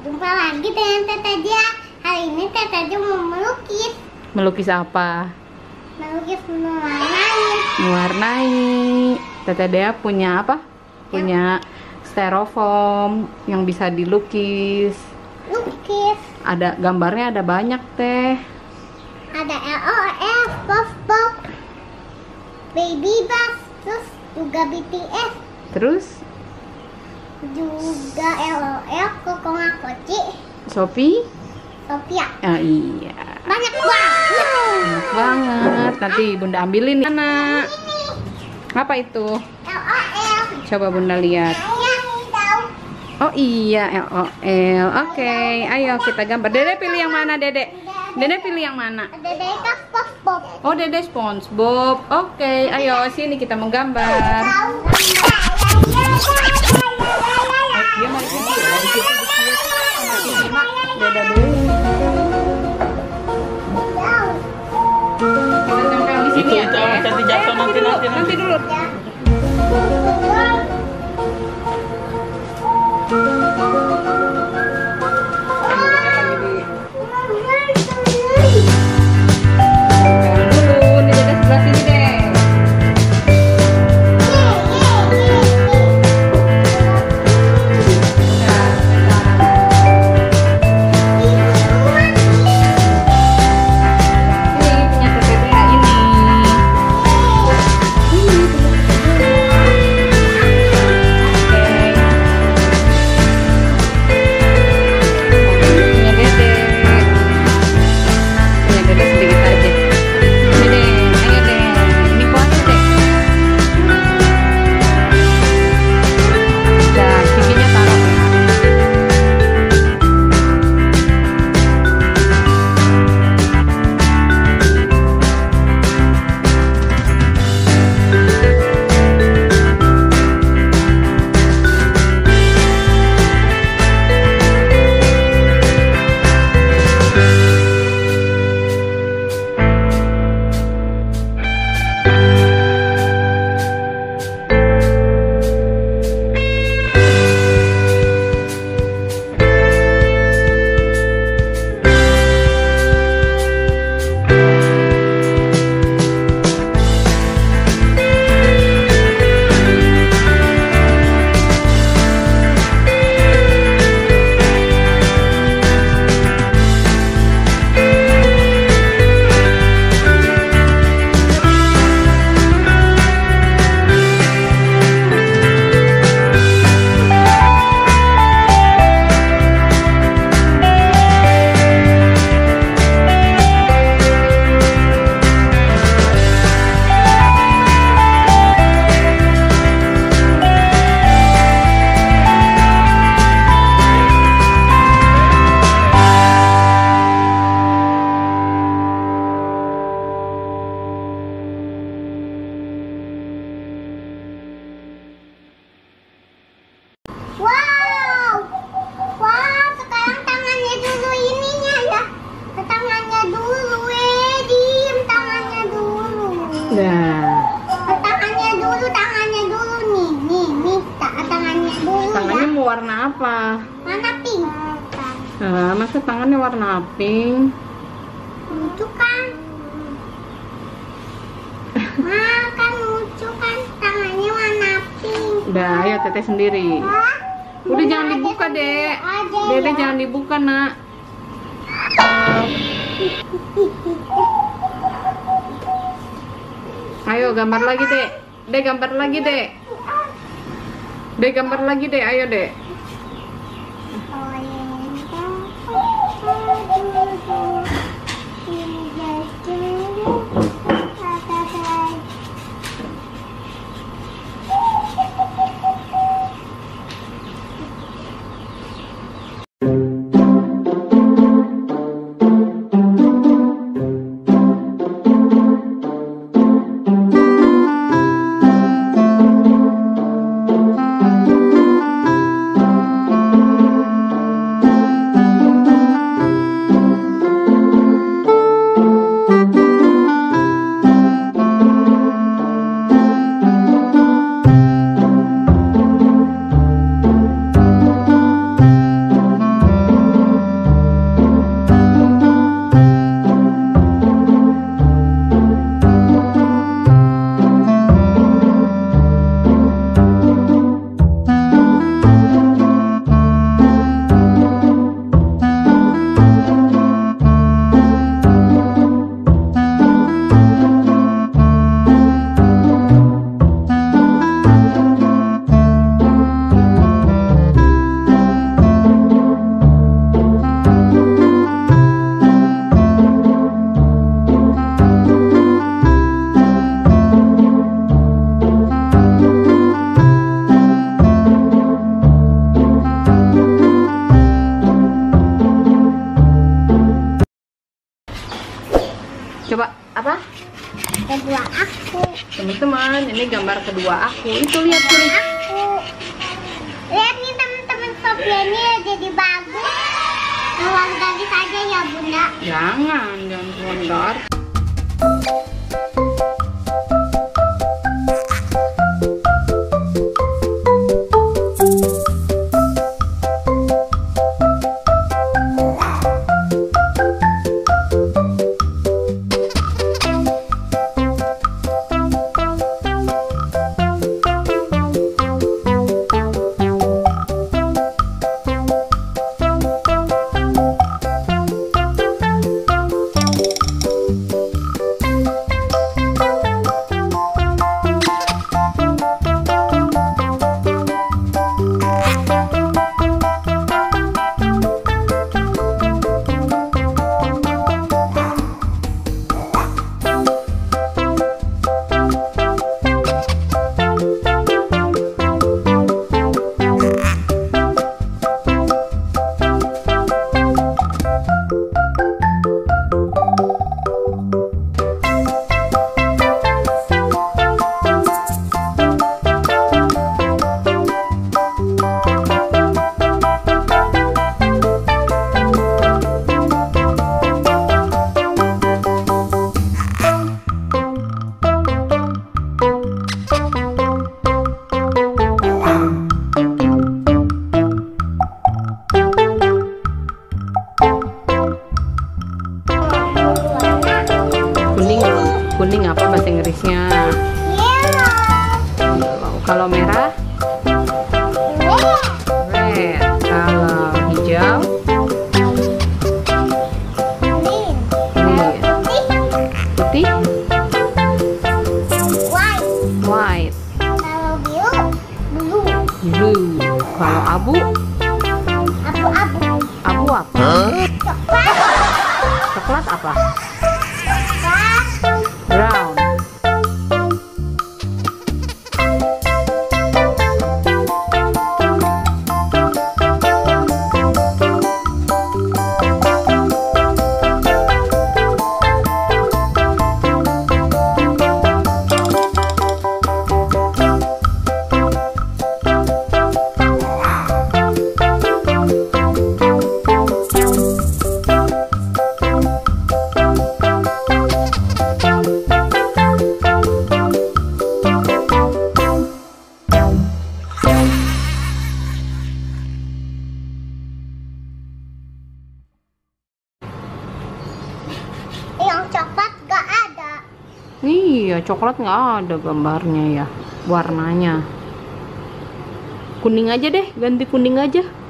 Jumpa lagi dengan Tete Dia. Hari ini Tete Dia mau melukis. Melukis apa? Melukis mewarnai. Mewarnai. Tete Dea punya apa? Punya styrofoam yang bisa dilukis. Lukis. Ada gambarnya, ada banyak teh. Ada LOL, SpongeBob, Baby Bus, terus juga BTS, Terus juga LOL, Kokonga Koci, Sophie? Sophia. Ah, iya. Banyak banget. Enak banget. Nanti Bunda ambilin nih, anak. Apa itu? LOL. Coba Bunda lihat. Oh iya, LOL. Oke, ayo kita gambar. Dede pilih yang mana, Dede? Dede pilih yang mana? Ada Dede SpongeBob. Oh, Dede SpongeBob. Oke, ayo sini kita menggambar. Dia mau di situ, di situ, di situ. Dede dulu. Kita tempel di sini ya. Nanti jatuh, Nanti dulu. Wow, wow, sekarang tangannya dulu ininya ya. Tangannya dulu, diem tangannya dulu. Nah, Tangannya dulu nih, tangannya dulu tangannya ya. mau warna apa? Mana pink? Nah, masa tangannya warna pink? Lucu kan? Nah, kan lucu kan tangannya warna pink. Udah, ayo Teteh sendiri. Hah? Udah jangan dibuka, Dek. Dede jangan dibuka, Nak. Ayo gambar lagi, Dek. Dek gambar lagi, Dek. Dek gambar lagi, Dek. Ayo, Dek. kedua aku. Teman-teman, ini gambar kedua aku. Itu lihat tuh. Aku. Lihat nih teman-teman, Sophia ini jadi bagus. Keluar dari saja ya Bunda. Jangan keluar. Kuning apa bahasa Inggrisnya? Yellow. Kalau merah? Red. Kalau hijau? Green. Green. Putih? White. White. Kalau biru, blue. Blue. Kalau abu? Abu-abu. Abu apa? Coklat. Coklat apa? Coklat. Brown. Yang coklat gak ada. Iya, coklat nggak ada gambarnya ya, warnanya. Kuning aja deh, ganti kuning aja.